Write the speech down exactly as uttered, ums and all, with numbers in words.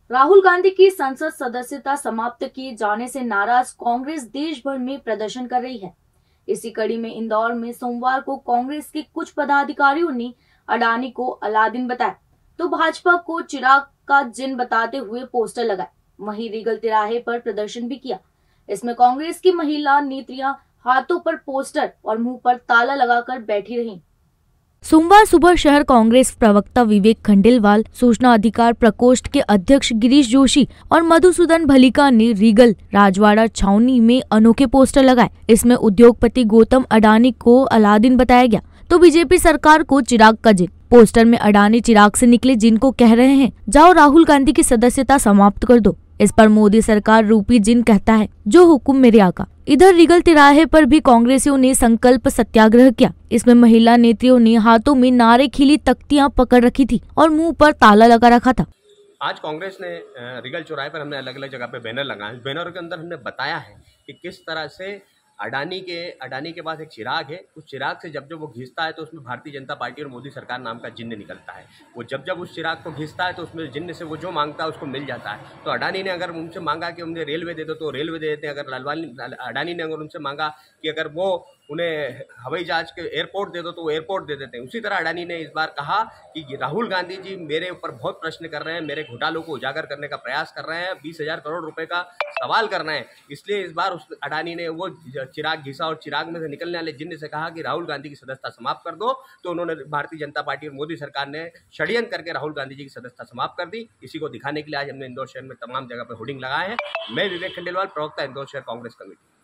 राहुल गांधी की संसद सदस्यता समाप्त किए जाने से नाराज कांग्रेस देश भर में प्रदर्शन कर रही है। इसी कड़ी में इंदौर में सोमवार को कांग्रेस के कुछ पदाधिकारियों ने अडानी को अलादीन बताया तो भाजपा को चिराग का जिन बताते हुए पोस्टर लगाए। वहीं रीगल तिराहे पर प्रदर्शन भी किया। इसमें कांग्रेस की महिला नेत्रियां हाथों पर पोस्टर और मुंह पर ताला लगाकर बैठी रहीं। सोमवार सुबह शहर कांग्रेस प्रवक्ता विवेक खंडेलवाल, सूचना अधिकार प्रकोष्ठ के अध्यक्ष गिरीश जोशी और मधुसूदन भलिका ने रीगल राजवाड़ा छावनी में अनोखे पोस्टर लगाए। इसमें उद्योगपति गौतम अडानी को अलादीन बताया गया तो बीजेपी सरकार को चिराग का जिन। पोस्टर में अडानी चिराग से निकले जिन को कह रहे हैं, जाओ राहुल गांधी की सदस्यता समाप्त कर दो। इस पर मोदी सरकार रूपी जिन कहता है, जो हुक्म मेरे आका। इधर रीगल तिराहे पर भी कांग्रेसियों ने संकल्प सत्याग्रह किया। इसमें महिला नेत्रियों ने हाथों में नारे खिली तख्तियां पकड़ रखी थी और मुंह पर ताला लगा रखा था। आज कांग्रेस ने रीगल चौराहे पर हमने अलग अलग जगह पे बैनर लगाए। बैनर के अंदर हमने बताया है कि किस तरह से अडानी के अडानी के पास एक चिराग है। उस चिराग से जब जब वो घिसता है तो उसमें भारतीय जनता पार्टी और मोदी सरकार नाम का जिन्न निकलता है। वो जब जब उस चिराग को घिसता है तो उसमें जिन्न से वो जो मांगता है उसको मिल जाता है। तो अडानी ने अगर उनसे मांगा कि उन्हें रेलवे दे दो तो रेलवे दे देते हैं। अगर लालवानी अडानी ने अगर उनसे मांगा कि अगर वो उन्हें हवाई जहाज के एयरपोर्ट दे दो तो वो एयरपोर्ट दे देते हैं। उसी तरह अडानी ने इस बार कहा कि राहुल गांधी जी मेरे ऊपर बहुत प्रश्न कर रहे हैं, मेरे घोटालों को उजागर करने का प्रयास कर रहे हैं, बीस हजार करोड़ रुपए का सवाल कर रहे हैं। इसलिए इस बार उस अडानी ने वो चिराग घिसा और चिराग में से निकलने वाले जिन्न से कहा कि राहुल गांधी की सदस्यता समाप्त कर दो। तो उन्होंने भारतीय जनता पार्टी और मोदी सरकार ने षड्यंत्र करके राहुल गांधी जी की सदस्यता समाप्त कर दी। इसी को दिखाने के लिए आज हमने इंदौर शहर में तमाम जगह पर होर्डिंग लगाए हैं। मैं विवेक खंडेलवाल, प्रवक्ता इंदौर शहर कांग्रेस कमेटी।